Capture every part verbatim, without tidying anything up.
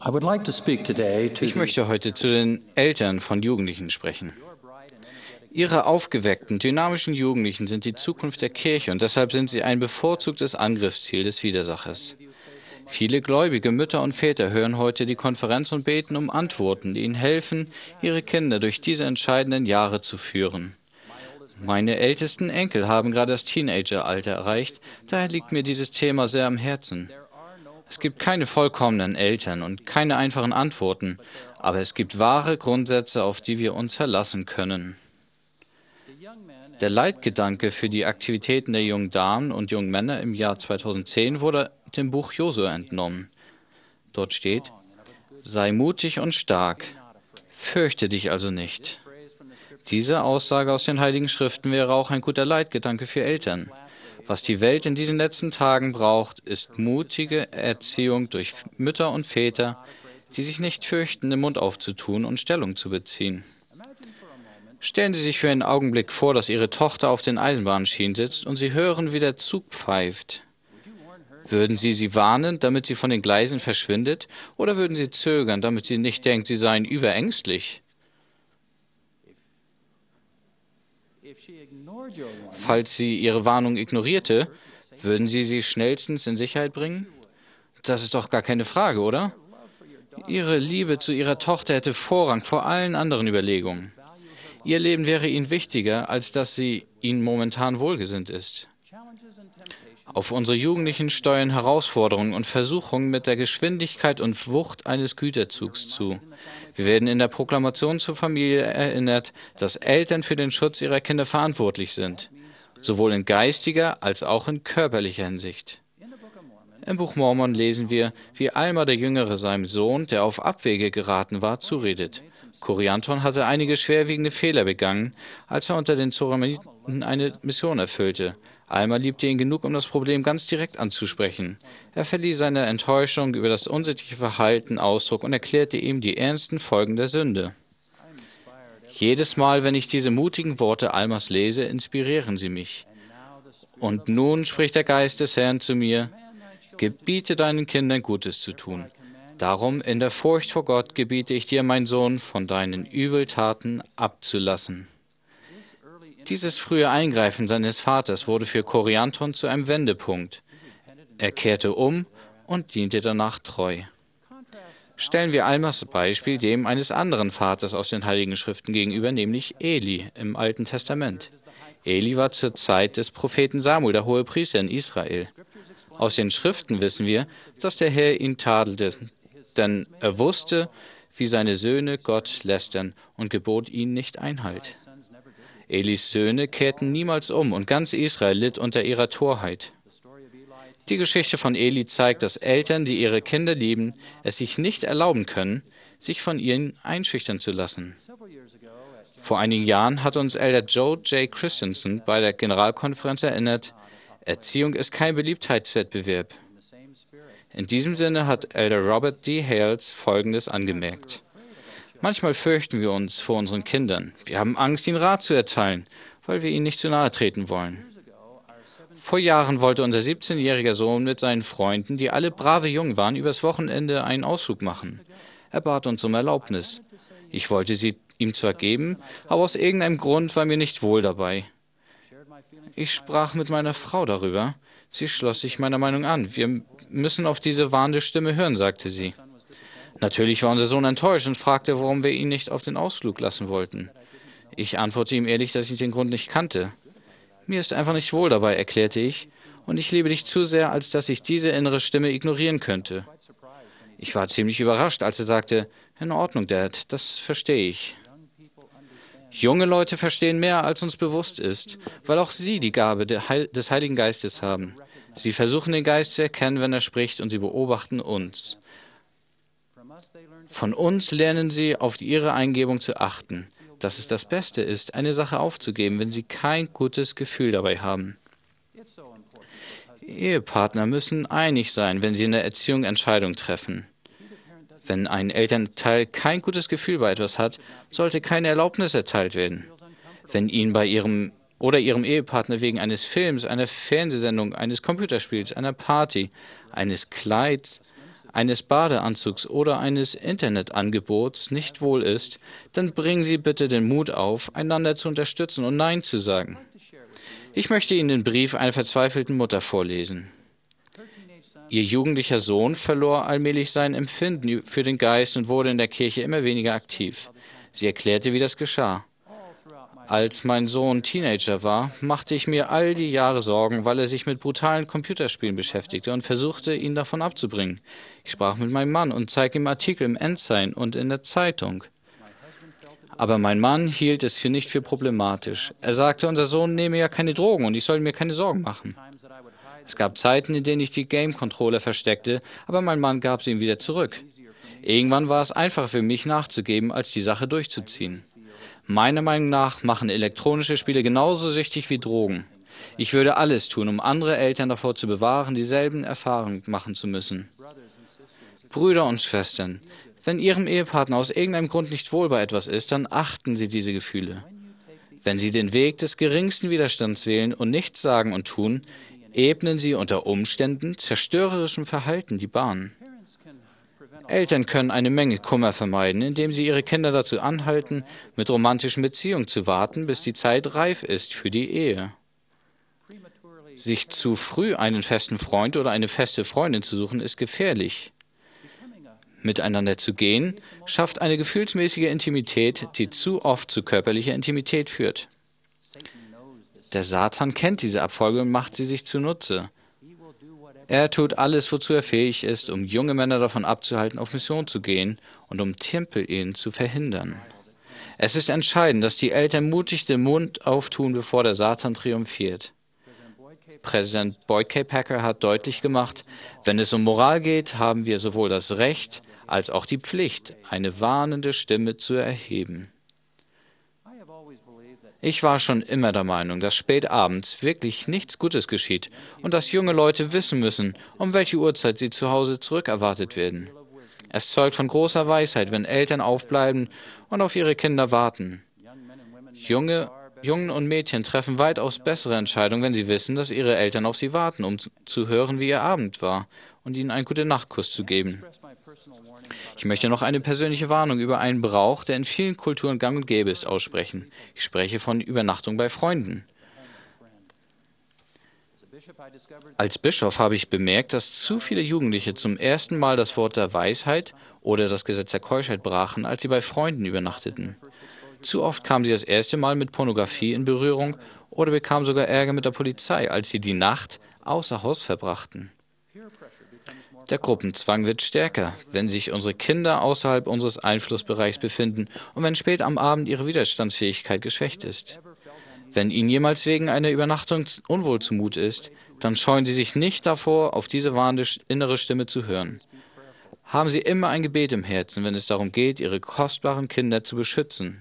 Ich möchte heute zu den Eltern von Jugendlichen sprechen. Ihre aufgeweckten, dynamischen Jugendlichen sind die Zukunft der Kirche und deshalb sind sie ein bevorzugtes Angriffsziel des Widersachers. Viele gläubige Mütter und Väter hören heute die Konferenz und beten um Antworten, die ihnen helfen, ihre Kinder durch diese entscheidenden Jahre zu führen. Meine ältesten Enkel haben gerade das Teenageralter erreicht, daher liegt mir dieses Thema sehr am Herzen. Es gibt keine vollkommenen Eltern und keine einfachen Antworten, aber es gibt wahre Grundsätze, auf die wir uns verlassen können. Der Leitgedanke für die Aktivitäten der jungen Damen und jungen Männer im Jahr zweitausendzehn wurde dem Buch Josua entnommen. Dort steht: Sei mutig und stark, fürchte dich also nicht. Diese Aussage aus den Heiligen Schriften wäre auch ein guter Leitgedanke für Eltern. Was die Welt in diesen letzten Tagen braucht, ist mutige Erziehung durch Mütter und Väter, die sich nicht fürchten, den Mund aufzutun und Stellung zu beziehen. Stellen Sie sich für einen Augenblick vor, dass Ihre Tochter auf den Eisenbahnschienen sitzt und Sie hören, wie der Zug pfeift. Würden Sie sie warnen, damit sie von den Gleisen verschwindet, oder würden Sie zögern, damit sie nicht denkt, Sie seien überängstlich? Falls sie Ihre Warnung ignorierte, würden Sie sie schnellstens in Sicherheit bringen? Das ist doch gar keine Frage, oder? Ihre Liebe zu Ihrer Tochter hätte Vorrang vor allen anderen Überlegungen. Ihr Leben wäre Ihnen wichtiger, als dass sie Ihnen momentan wohlgesinnt ist. Auf unsere Jugendlichen steuern Herausforderungen und Versuchungen mit der Geschwindigkeit und Wucht eines Güterzugs zu. Wir werden in der Proklamation zur Familie erinnert, dass Eltern für den Schutz ihrer Kinder verantwortlich sind, sowohl in geistiger als auch in körperlicher Hinsicht. Im Buch Mormon lesen wir, wie Alma der Jüngere seinem Sohn, der auf Abwege geraten war, zuredet. Korianton hatte einige schwerwiegende Fehler begangen, als er unter den Zoramaniten eine Mission erfüllte. Alma liebte ihn genug, um das Problem ganz direkt anzusprechen. Er verlieh seiner Enttäuschung über das unsittliche Verhalten Ausdruck und erklärte ihm die ernsten Folgen der Sünde. Jedes Mal, wenn ich diese mutigen Worte Almas lese, inspirieren sie mich. Und nun spricht der Geist des Herrn zu mir: Gebiete deinen Kindern Gutes zu tun. Darum in der Furcht vor Gott gebiete ich dir, mein Sohn, von deinen Übeltaten abzulassen. Dieses frühe Eingreifen seines Vaters wurde für Korianton zu einem Wendepunkt. Er kehrte um und diente danach treu. Stellen wir Almas Beispiel dem eines anderen Vaters aus den Heiligen Schriften gegenüber, nämlich Eli im Alten Testament. Eli war zur Zeit des Propheten Samuel der Hohepriester in Israel. Aus den Schriften wissen wir, dass der Herr ihn tadelte, denn er wusste, wie seine Söhne Gott lästern und gebot ihnen nicht Einhalt. Elis Söhne kehrten niemals um und ganz Israel litt unter ihrer Torheit. Die Geschichte von Eli zeigt, dass Eltern, die ihre Kinder lieben, es sich nicht erlauben können, sich von ihnen einschüchtern zu lassen. Vor einigen Jahren hat uns Elder Joe J. Christensen bei der Generalkonferenz erinnert: Erziehung ist kein Beliebtheitswettbewerb. In diesem Sinne hat Elder Robert D. Hales Folgendes angemerkt: Manchmal fürchten wir uns vor unseren Kindern. Wir haben Angst, ihnen Rat zu erteilen, weil wir ihnen nicht zu nahe treten wollen. Vor Jahren wollte unser siebzehnjähriger Sohn mit seinen Freunden, die alle brave Jungen waren, übers Wochenende einen Ausflug machen. Er bat uns um Erlaubnis. Ich wollte sie ihm zwar geben, aber aus irgendeinem Grund war mir nicht wohl dabei. Ich sprach mit meiner Frau darüber. Sie schloss sich meiner Meinung an. Wir müssen auf diese warnende Stimme hören, sagte sie. Natürlich war unser Sohn enttäuscht und fragte, warum wir ihn nicht auf den Ausflug lassen wollten. Ich antwortete ihm ehrlich, dass ich den Grund nicht kannte. Mir ist einfach nicht wohl dabei, erklärte ich, und ich liebe dich zu sehr, als dass ich diese innere Stimme ignorieren könnte. Ich war ziemlich überrascht, als er sagte: In Ordnung, Dad, das verstehe ich. Junge Leute verstehen mehr, als uns bewusst ist, weil auch sie die Gabe des Heiligen Geistes haben. Sie versuchen, den Geist zu erkennen, wenn er spricht, und sie beobachten uns. Von uns lernen sie, auf ihre Eingebung zu achten, dass es das Beste ist, eine Sache aufzugeben, wenn sie kein gutes Gefühl dabei haben. Ehepartner müssen einig sein, wenn sie in der Erziehung Entscheidungen treffen. Wenn ein Elternteil kein gutes Gefühl bei etwas hat, sollte keine Erlaubnis erteilt werden. Wenn Ihnen bei Ihrem oder Ihrem Ehepartner wegen eines Films, einer Fernsehsendung, eines Computerspiels, einer Party, eines Kleids, eines Badeanzugs oder eines Internetangebots nicht wohl ist, dann bringen Sie bitte den Mut auf, einander zu unterstützen und Nein zu sagen. Ich möchte Ihnen den Brief einer verzweifelten Mutter vorlesen. Ihr jugendlicher Sohn verlor allmählich sein Empfinden für den Geist und wurde in der Kirche immer weniger aktiv. Sie erklärte, wie das geschah. Als mein Sohn Teenager war, machte ich mir all die Jahre Sorgen, weil er sich mit brutalen Computerspielen beschäftigte und versuchte, ihn davon abzubringen. Ich sprach mit meinem Mann und zeigte ihm Artikel im Ensign und in der Zeitung. Aber mein Mann hielt es für nicht für problematisch. Er sagte, unser Sohn nehme ja keine Drogen und ich soll mir keine Sorgen machen. Es gab Zeiten, in denen ich die Game-Controller versteckte, aber mein Mann gab sie ihm wieder zurück. Irgendwann war es einfacher für mich nachzugeben, als die Sache durchzuziehen. Meiner Meinung nach machen elektronische Spiele genauso süchtig wie Drogen. Ich würde alles tun, um andere Eltern davor zu bewahren, dieselben Erfahrungen machen zu müssen. Brüder und Schwestern, wenn Ihrem Ehepartner aus irgendeinem Grund nicht wohl bei etwas ist, dann achten Sie diese Gefühle. Wenn Sie den Weg des geringsten Widerstands wählen und nichts sagen und tun, ebnen Sie unter Umständen zerstörerischem Verhalten die Bahn. Eltern können eine Menge Kummer vermeiden, indem sie ihre Kinder dazu anhalten, mit romantischen Beziehungen zu warten, bis die Zeit reif ist für die Ehe. Sich zu früh einen festen Freund oder eine feste Freundin zu suchen, ist gefährlich. Miteinander zu gehen, schafft eine gefühlsmäßige Intimität, die zu oft zu körperlicher Intimität führt. Der Satan kennt diese Abfolge und macht sie sich zunutze. Er tut alles, wozu er fähig ist, um junge Männer davon abzuhalten, auf Mission zu gehen und um Tempelehen zu verhindern. Es ist entscheidend, dass die Eltern mutig den Mund auftun, bevor der Satan triumphiert. Präsident Boyd K. Packer hat deutlich gemacht, wenn es um Moral geht, haben wir sowohl das Recht als auch die Pflicht, eine warnende Stimme zu erheben. Ich war schon immer der Meinung, dass spät abends wirklich nichts Gutes geschieht und dass junge Leute wissen müssen, um welche Uhrzeit sie zu Hause zurückerwartet werden. Es zeugt von großer Weisheit, wenn Eltern aufbleiben und auf ihre Kinder warten. Junge, Jungen und Mädchen treffen weitaus bessere Entscheidungen, wenn sie wissen, dass ihre Eltern auf sie warten, um zu hören, wie ihr Abend war und ihnen einen Gute-Nacht-Kuss zu geben. Ich möchte noch eine persönliche Warnung über einen Brauch, der in vielen Kulturen gang und gäbe ist, aussprechen. Ich spreche von Übernachtung bei Freunden. Als Bischof habe ich bemerkt, dass zu viele Jugendliche zum ersten Mal das Wort der Weisheit oder das Gesetz der Keuschheit brachen, als sie bei Freunden übernachteten. Zu oft kamen sie das erste Mal mit Pornografie in Berührung oder bekamen sogar Ärger mit der Polizei, als sie die Nacht außer Haus verbrachten. Der Gruppenzwang wird stärker, wenn sich unsere Kinder außerhalb unseres Einflussbereichs befinden und wenn spät am Abend ihre Widerstandsfähigkeit geschwächt ist. Wenn ihnen jemals wegen einer Übernachtung unwohl zumute ist, dann scheuen sie sich nicht davor, auf diese warnende innere Stimme zu hören. Haben Sie immer ein Gebet im Herzen, wenn es darum geht, Ihre kostbaren Kinder zu beschützen.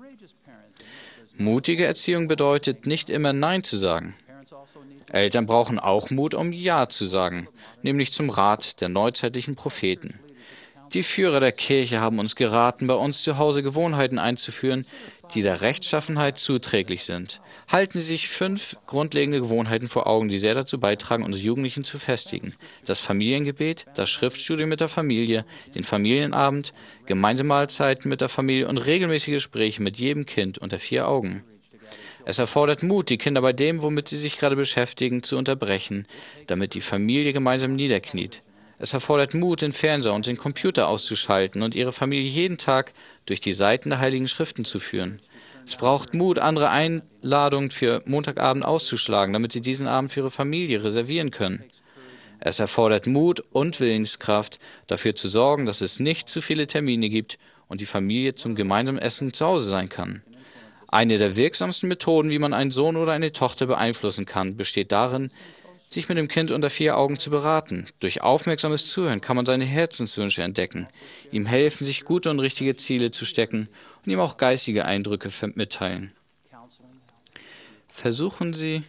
Mutige Erziehung bedeutet, nicht immer Nein zu sagen. Eltern brauchen auch Mut, um Ja zu sagen, nämlich zum Rat der neuzeitlichen Propheten. Die Führer der Kirche haben uns geraten, bei uns zu Hause Gewohnheiten einzuführen, die der Rechtschaffenheit zuträglich sind. Halten Sie sich fünf grundlegende Gewohnheiten vor Augen, die sehr dazu beitragen, unsere Jugendlichen zu festigen. Das Familiengebet, das Schriftstudium mit der Familie, den Familienabend, gemeinsame Mahlzeiten mit der Familie und regelmäßige Gespräche mit jedem Kind unter vier Augen. Es erfordert Mut, die Kinder bei dem, womit sie sich gerade beschäftigen, zu unterbrechen, damit die Familie gemeinsam niederkniet. Es erfordert Mut, den Fernseher und den Computer auszuschalten und ihre Familie jeden Tag durch die Seiten der Heiligen Schriften zu führen. Es braucht Mut, andere Einladungen für Montagabend auszuschlagen, damit sie diesen Abend für ihre Familie reservieren können. Es erfordert Mut und Willenskraft, dafür zu sorgen, dass es nicht zu viele Termine gibt und die Familie zum gemeinsamen Essen zu Hause sein kann. Eine der wirksamsten Methoden, wie man einen Sohn oder eine Tochter beeinflussen kann, besteht darin, sich mit dem Kind unter vier Augen zu beraten. Durch aufmerksames Zuhören kann man seine Herzenswünsche entdecken, ihm helfen, sich gute und richtige Ziele zu stecken und ihm auch geistige Eindrücke mitteilen. Versuchen Sie,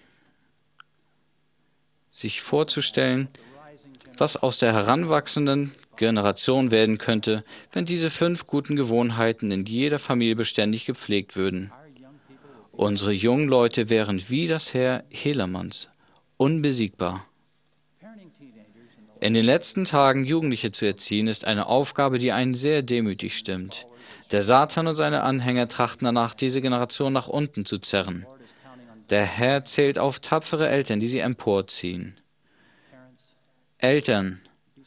sich vorzustellen, was aus der heranwachsenden Generation werden könnte, wenn diese fünf guten Gewohnheiten in jeder Familie beständig gepflegt würden. Unsere jungen Leute wären wie das Heer Helamanns, unbesiegbar. In den letzten Tagen Jugendliche zu erziehen, ist eine Aufgabe, die einen sehr demütig stimmt. Der Satan und seine Anhänger trachten danach, diese Generation nach unten zu zerren. Der Herr zählt auf tapfere Eltern, die sie emporziehen. Eltern,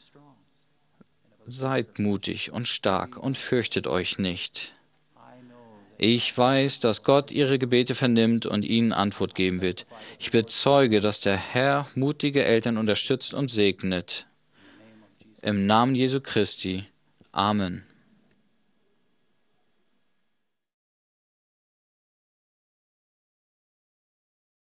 seid mutig und stark und fürchtet euch nicht. Ich weiß, dass Gott ihre Gebete vernimmt und ihnen Antwort geben wird. Ich bezeuge, dass der Herr mutige Eltern unterstützt und segnet. Im Namen Jesu Christi. Amen.